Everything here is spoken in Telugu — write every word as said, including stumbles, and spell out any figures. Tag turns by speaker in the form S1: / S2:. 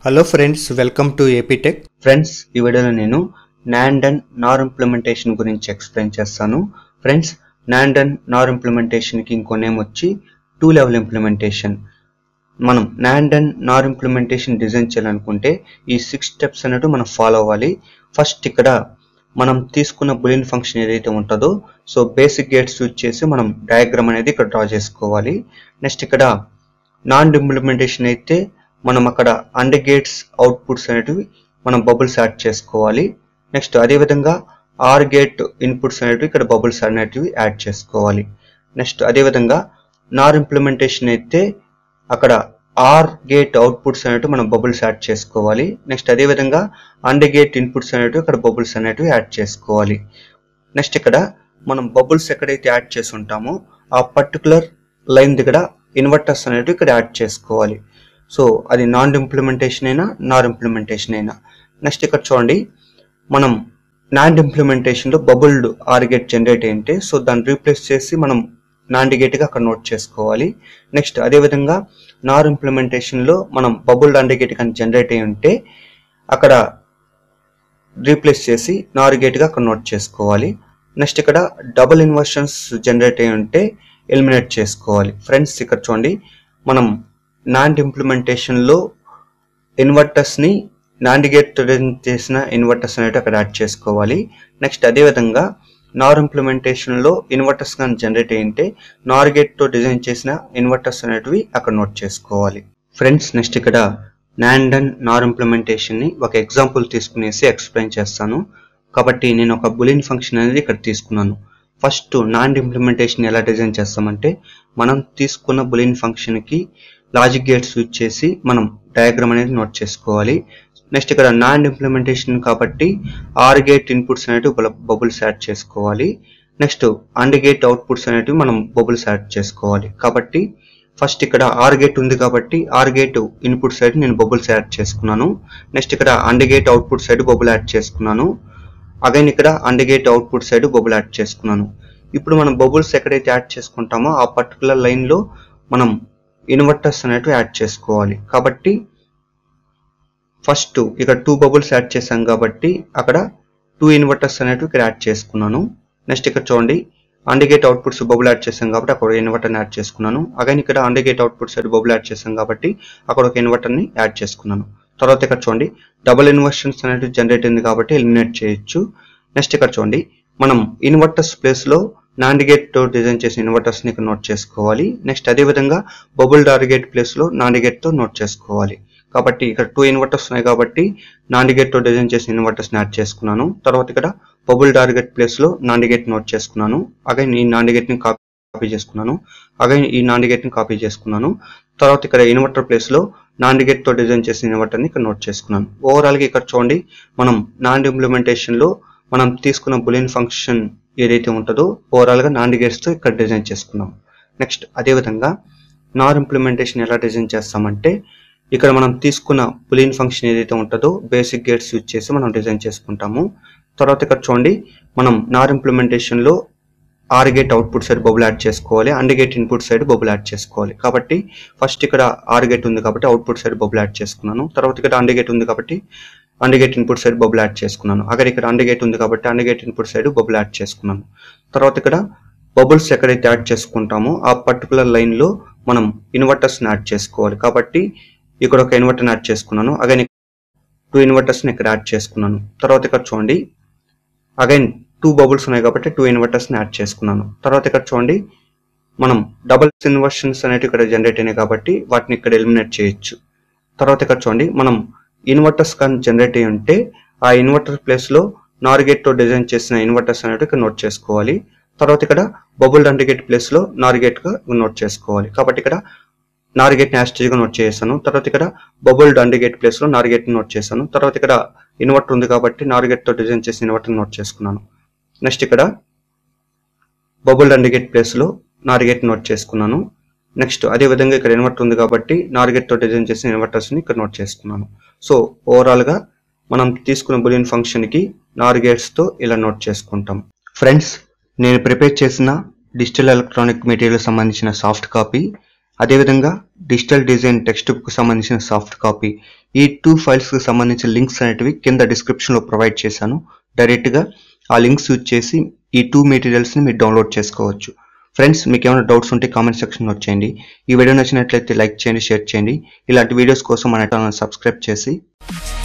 S1: Hello friends, welcome to A P tech.
S2: Friends, ఈ వీడియోలో నేను నాండ్ అండ్ నార్ ఇంప్లిమెంటేషన్ గురించి ఎక్స్ప్లెయిన్ చేస్తాను. ఫ్రెండ్స్, నాండ్ అండ్ నార్ ఇంప్లిమెంటేషన్కి ఇంకో నేమ్ వచ్చి టూ లెవెల్ ఇంప్లిమెంటేషన్. మనం NAND and NOR implementation design చేయాలనుకుంటే ఈ సిక్స్ స్టెప్స్ అనేవి మనం ఫాలో అవ్వాలి. ఫస్ట్ ఇక్కడ మనం తీసుకున్న బూలియన్ ఫంక్షన్ ఏదైతే ఉంటుందో సో బేసిక్ గేట్స్ యూజ్ చేసి మనం డయాగ్రామ్ అనేది ఇక్కడ డ్రా చేసుకోవాలి. నెక్స్ట్ ఇక్కడ నాన్ ఇంప్లిమెంటేషన్ అయితే మనం అక్కడ అండ్ గేట్స్ అవుట్పుట్స్ అనేటివి మనం బబుల్స్ యాడ్ చేసుకోవాలి. నెక్స్ట్ అదేవిధంగా ఆర్ గేట్ ఇన్పుట్స్ అనేటివి ఇక్కడ బబుల్స్ అనేటివి యాడ్ చేసుకోవాలి. నెక్స్ట్ అదేవిధంగా నార్ ఇంప్లిమెంటేషన్ అయితే అక్కడ ఆర్ గేట్ అవుట్పుట్స్ అనేటివి మనం బబుల్స్ యాడ్ చేసుకోవాలి. నెక్స్ట్ అదేవిధంగా అండ్ గేట్ ఇన్పుట్స్ అనేటివి ఇక్కడ బబుల్స్ అనేటివి యాడ్ చేసుకోవాలి. నెక్స్ట్ ఇక్కడ మనం బబుల్స్ ఎక్కడైతే యాడ్ చేసి ఉంటామో ఆ పర్టికులర్ లైన్ దగ్గర ఇన్వర్టర్స్ అనేటివి ఇక్కడ యాడ్ చేసుకోవాలి. సో అది నాన్ ఇంప్లిమెంటేషన్ అయినా నార్ ఇంప్లిమెంటేషన్ అయినా. నెక్స్ట్ ఇక్కడ చూడండి, మనం నాండ్ ఇంప్లిమెంటేషన్లో బబుల్డ్ ఆర్ గేట్ జనరేట్ అయింటే సో దాన్ని రీప్లేస్ చేసి మనం నాండ్ గేట్గా అక్కడ నోట్ చేసుకోవాలి. నెక్స్ట్ అదేవిధంగా నార్ ఇంప్లిమెంటేషన్లో మనం బబుల్డ్ అండ్ గేట్ కానీ జనరేట్ అయి ఉంటే అక్కడ రీప్లేస్ చేసి నార్ గేట్గా అక్కడ నోట్ చేసుకోవాలి. నెక్స్ట్ ఇక్కడ డబుల్ ఇన్వర్షన్స్ జనరేట్ అయి ఉంటే ఎలిమినేట్ చేసుకోవాలి. ఫ్రెండ్స్, ఇక్కడ చూడండి, మనం నాండ్ ఇంప్లిమెంటేషన్లో ఇన్వర్టర్స్ని నాండ్ గేట్ చేసిన ఇన్వర్టర్స్ అనేవి అక్కడ యాడ్ చేసుకోవాలి. నెక్స్ట్ అదేవిధంగా నార్ ఇంప్లిమెంటేషన్లో ఇన్వర్టర్స్ కానీ జనరేట్ అయ్యింటే నార్ గేట్తో డిజైన్ చేసిన ఇన్వర్టర్స్ అనేటివి అక్కడ నోట్ చేసుకోవాలి. ఫ్రెండ్స్, నెక్స్ట్ ఇక్కడ నాండ్ అండ్ నార్ ఇంప్లిమెంటేషన్ని ఒక ఎగ్జాంపుల్ తీసుకునేసి ఎక్స్ప్లెయిన్ చేస్తాను. కాబట్టి నేను ఒక బూలియన్ ఫంక్షన్ అనేది ఇక్కడ తీసుకున్నాను. ఫస్ట్ నాండ్ ఇంప్లిమెంటేషన్ ఎలా డిజైన్ చేస్తామంటే మనం తీసుకున్న బూలియన్ ఫంక్షన్కి లాజిక్ గేట్స్ యూజ్ చేసి మనం డయాగ్రామ్ అనేది నోట్ చేసుకోవాలి. నెక్స్ట్ ఇక్కడ నాండ్ ఇంప్లిమెంటేషన్ కాబట్టి ఆర్ గేట్ ఇన్పుట్స్ అనేటివి బబుల్స్ యాడ్ చేసుకోవాలి. నెక్స్ట్ అండ్ గేట్ అవుట్పుట్స్ అనేటివి మనం బబుల్స్ యాడ్ చేసుకోవాలి. కాబట్టి ఫస్ట్ ఇక్కడ ఆర్ గేట్ ఉంది కాబట్టి ఆర్ గేట్ ఇన్పుట్ సైడ్ నేను బబుల్స్ యాడ్ చేసుకున్నాను. నెక్స్ట్ ఇక్కడ AND gate output side bubble add చేసుకున్నాను. అగైన్ ఇక్కడ AND gate output side bubble add చేసుకున్నాను. ఇప్పుడు మనం బబుల్స్ ఎక్కడైతే యాడ్ చేసుకుంటామో ఆ పర్టికులర్ లైన్లో మనం ఇన్వర్టర్స్ అనేటివి యాడ్ చేసుకోవాలి. కాబట్టి ఫస్ట్ ఇక్కడ టూ బబుల్స్ యాడ్ చేశాం కాబట్టి అక్కడ టూ ఇన్వర్టర్స్ అనేటివి ఇక్కడ యాడ్ చేసుకున్నాను. నెక్స్ట్ ఇక్కడ చూడండి, AND gate outputs bubble add చేశాం కాబట్టి అక్కడ ఇన్వర్టర్ని యాడ్ చేసుకున్నాను. అగైన్ ఇక్కడ AND gate output side bubble add చేశాం కాబట్టి అక్కడ ఒక ఇన్వర్టర్ని యాడ్ చేసుకున్నాను. తర్వాత ఇక్కడ చూడండి, డబుల్ ఇన్వర్షన్స్ అనేటివి జనరేట్ అయింది కాబట్టి ఎలిమినేట్ చేయొచ్చు. నెక్స్ట్ ఇక్కడ చూడండి, మనం ఇన్వర్టర్స్ ప్లేస్లో నాండ్ గేట్ తో డిజైన్ చేసిన ఇన్వర్టర్స్ ని ఇక్కడ నోట్ చేసుకోవాలి. నెక్స్ట్ అదేవిధంగా బబుల్డ్ ఆర్ గేట్ ప్లేస్ లో నాండ్ గేట్ తో నోట్ చేసుకోవాలి. కాబట్టి ఇక్కడ టూ ఇన్వర్టర్స్ ఉన్నాయి కాబట్టి నాండ్ గేట్ తో డిజైన్ చేసిన ఇన్వర్టర్స్ ని యాడ్ చేసుకున్నాను. తర్వాత ఇక్కడ బబుల్డ్ ఆర్ గేట్ ప్లేస్ లో నాండ్ గేట్ నోట్ చేసుకున్నాను. అగైన్ ఈ నాండ్ గేట్ ని కాపీ చేసుకున్నాను. అగైన్ ఈ నాండ్ గేట్ ని కాపీ చేసుకున్నాను. తర్వాత ఇక్కడ ఇన్వర్టర్ ప్లేస్ లో నాండ్ గేట్ తో డిజైన్ చేసిన ఇన్వర్టర్ ని ఇక్కడ నోట్ చేసుకున్నాను. ఓవరాల్ గా ఇక్కడ చూడండి, మనం నాండ్ ఇంప్లిమెంటేషన్ లో మనం తీసుకున్న బూలియన్ ఫంక్షన్ ఏదైతే ఉంటుందో ఓవరాల్ గా నాండ్ గేట్స్ తో ఇక్కడ డిజైన్ చేసుకున్నాం. నెక్స్ట్ అదేవిధంగా నార్ ఇంప్లిమెంటేషన్ ఎలా డిజైన్ చేస్తామంటే ఇక్కడ మనం తీసుకున్న బూలియన్ ఫంక్షన్ ఏదైతే ఉంటుందో బేసిక్ గేట్స్ యూజ్ చేసి మనం డిజైన్ చేసుకుంటాము. తర్వాత ఇక్కడ చూడండి, మనం నార్ ఇంప్లిమెంటేషన్ లో OR gate output side bubble add చేసుకోవాలి, AND gate input side bubble add చేసుకోవాలి. కాబట్టి ఫస్ట్ ఇక్కడ ఆర్ గేట్ ఉంది కాబట్టి అవుట్పుట్ సైడ్ బబుల్ యాడ్ చేసుకున్నాను. తర్వాత ఇక్కడ అండ్ గేట్ ఉంది కాబట్టి AND gate input side bubble add చేసుకున్నాను. అక్కడ ఇక్కడ అండ్ గేట్ ఉంది కాబట్టి AND gate input side bubble add చేసుకున్నాను. తర్వాత ఇక్కడ బబుల్స్ ఎక్కడైతే యాడ్ చేసుకుంటామో ఆ పర్టికులర్ లైన్ లో మనం ఇన్వర్టర్స్ ని యాడ్ చేసుకోవాలి. కాబట్టి ఇక్కడ ఒక ఇన్వర్టర్ యాడ్ చేసుకున్నాను. అగైన్ టూ ఇన్వర్టర్స్ ని ఇక్కడ యాడ్ చేసుకున్నాను. తర్వాత ఇక్కడ చూడండి, అగైన్ టూ బబుల్స్ ఉన్నాయి కాబట్టి టూ ఇన్వర్టర్స్ ని యాడ్ చేసుకున్నాను. తర్వాత ఇక్కడ చూడండి, మనం డబుల్ ఇన్వర్షన్స్ అనేవి ఇక్కడ జనరేట్ అయినాయి కాబట్టి వాటిని ఇక్కడ ఎలిమినేట్ చేయొచ్చు. తర్వాత ఇక్కడ చూడండి, మనం ఇన్వర్టర్స్ కానీ జనరేట్ అయ్యి ఉంటే ఆ ఇన్వర్టర్ ప్లేస్ లో నార్ గేట్ తో డిజైన్ చేసిన ఇన్వర్టర్స్ అనేవి ఇక్కడ నోట్ చేసుకోవాలి. తర్వాత ఇక్కడ బబుల్డ్ అండ్ గేట్ ప్లేస్ లో నార్ గేట్ గా నోట్ చేసుకోవాలి. కాబట్టి ఇక్కడ నార్ గేట్ ని యాస్టేజ్ గా నోట్ చేశాను. తర్వాత ఇక్కడ బబుల్డ్ అండ్ గేట్ ప్లేస్ లో నార్ గేట్ ని నోట్ చేశాను. తర్వాత ఇక్కడ ఇన్వర్టర్ ఉంది కాబట్టి నార్ గేట్ తో డిజైన్ చేసిన ఇన్వర్టర్ నోట్ చేసుకున్నాను. నెక్స్ట్ ఇక్కడ బబుల్డ్ అండ్ గేట్ ప్లేస్ లో నార్ గేట్ నోట్ చేసుకున్నాను. నెక్స్ట్ అదేవిధంగా ఇక్కడ ఇన్వర్టర్ ఉంది కాబట్టి నార్ గేట్ తో డిజైన్ చేసిన ఇన్వర్టర్స్ ని ఇక్కడ నోట్ చేసుకున్నాను. సో ఓవరాల్ గా మనం తీసుకున్న బూలియన్ ఫంక్షన్ కి నార్ గేట్స్ తో ఇలా నోట్ చేసుకుంటాం. ఫ్రెండ్స్, నేను ప్రిపేర్ చేసిన డిజిటల్ ఎలక్ట్రానిక్ మెటీరియల్ సంబంధించిన సాఫ్ట్ కాపీ అదేవిధంగా డిజిటల్ డిజైన్ టెక్స్ట్ బుక్ సంబంధించిన సాఫ్ట్ కాపీ, ఈ టూ ఫైల్స్కి సంబంధించిన లింక్స్ అనేటివి కింద డిస్క్రిప్షన్లో ప్రొవైడ్ చేశాను. డైరెక్ట్గా ఆ లింక్స్ యూజ్ చేసి ఈ టూ మెటీరియల్స్ని మీరు డౌన్లోడ్ చేసుకోవచ్చు. ఫ్రెండ్స్, మీకు ఏమైనా డౌట్స్ ఉంటే కామెంట్ సెక్షన్లో వచ్చేయండి. ఈ వీడియో నచ్చినట్లయితే లైక్ చేయండి, షేర్ చేయండి. ఇలాంటి వీడియోస్ కోసం మన ఛానల్ సబ్స్క్రైబ్ చేసి